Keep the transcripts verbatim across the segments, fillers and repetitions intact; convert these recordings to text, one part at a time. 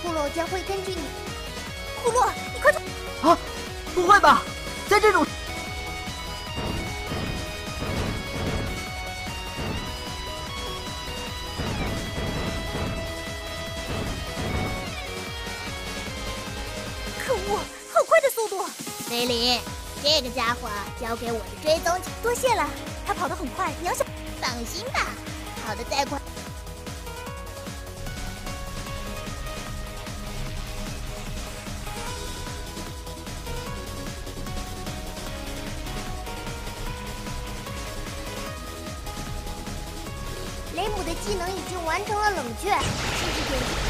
库洛将会根据你。库洛，你快出！ 啊，不会吧，在这种。 可恶，好快的速度！梅林，这个家伙交给我的追踪，多谢了。他跑得很快，你要小放心吧，跑得再快。雷姆的技能已经完成了冷却，继续点击。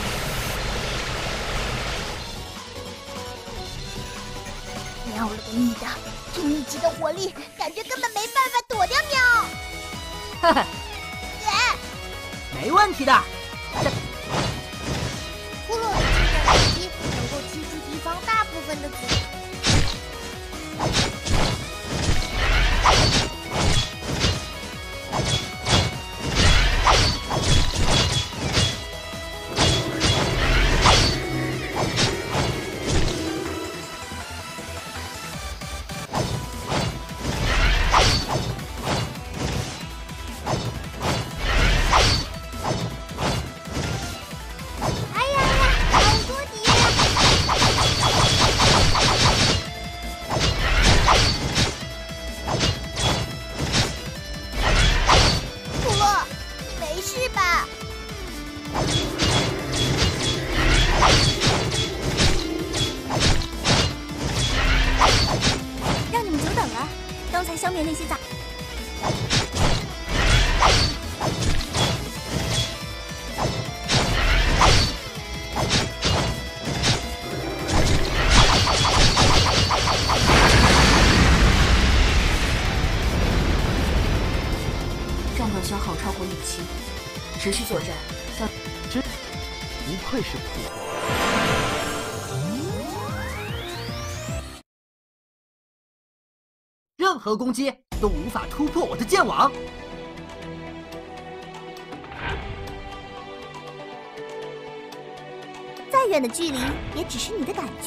喵了个你的！这密集的火力，感觉根本没办法躲掉喵。 哈哈，没问题的。 库洛的近战攻击能够击出敌方大部分的子弹。消灭那些杂。 战斗消耗超过预期，持续作战。消， 真不愧是库洛。 任何攻击都无法突破我的剑网。 再远的距离，也只是你的感觉。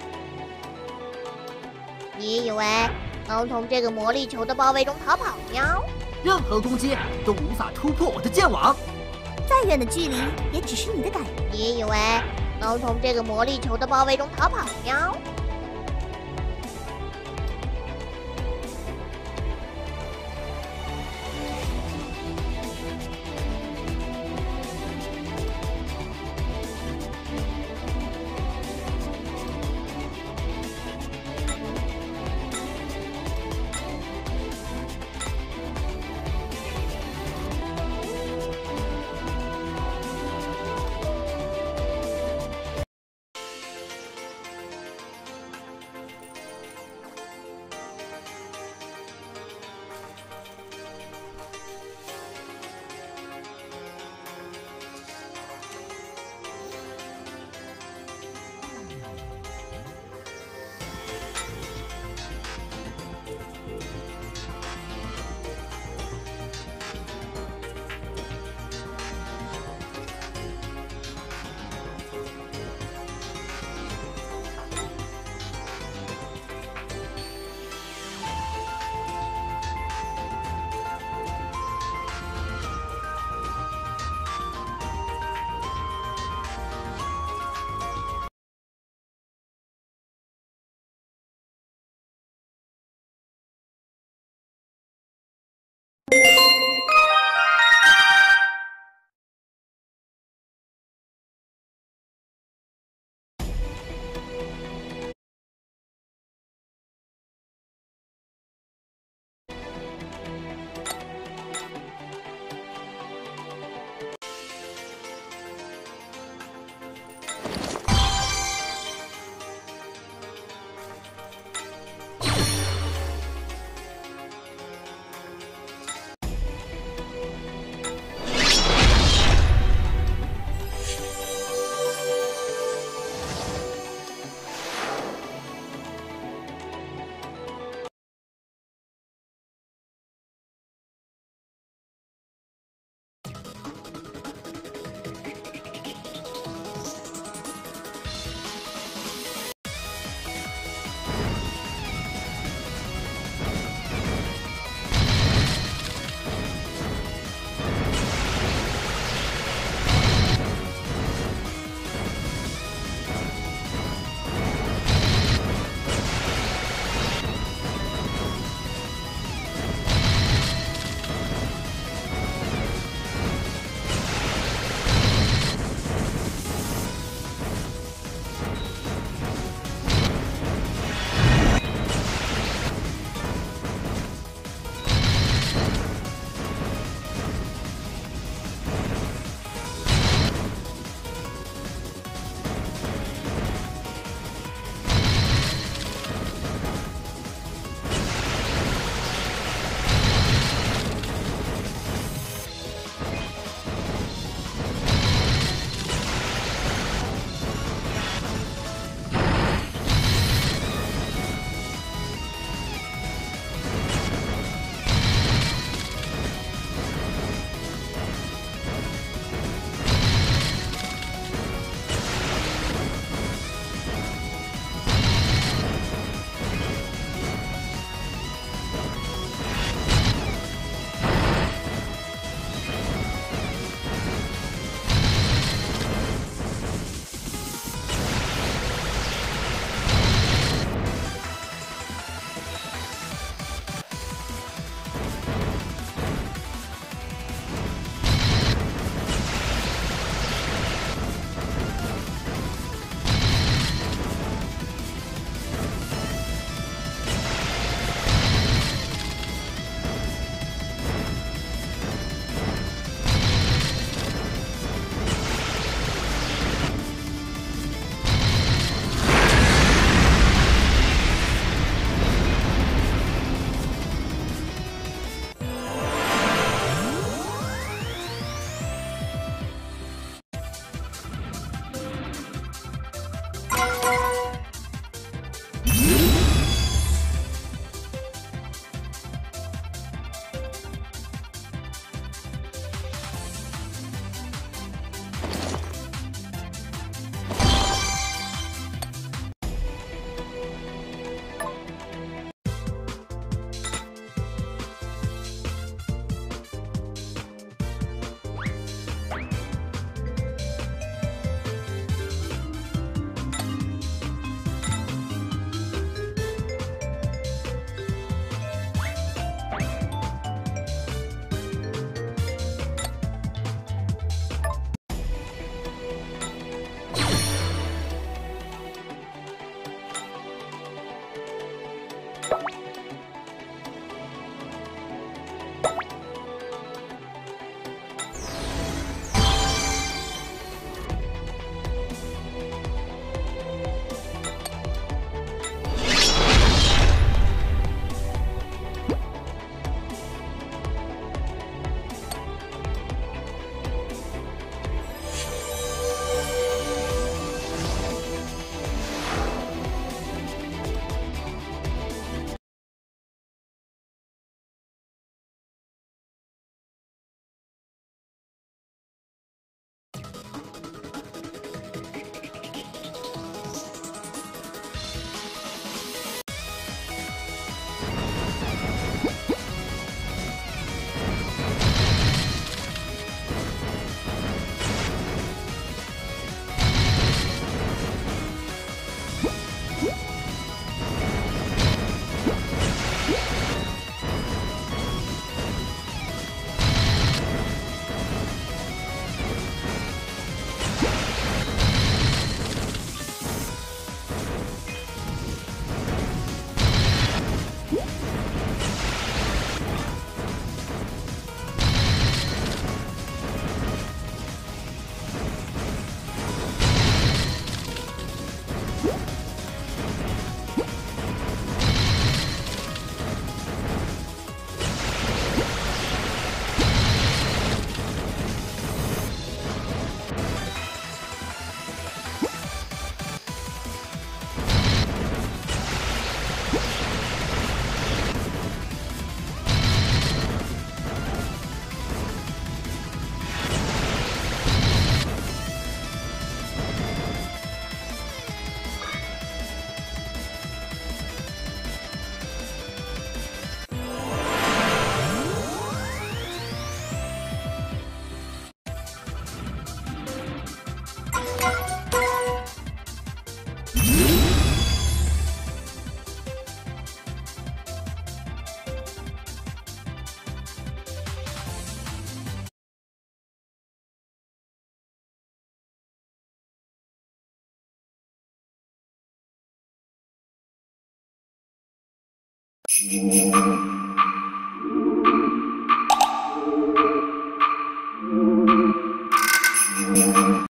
你以为能从这个魔力球的包围中逃跑吗？ 任何攻击都无法突破我的剑网。 再远的距离，也只是你的感觉。你以为能从这个魔力球的包围中逃跑吗？ 嗯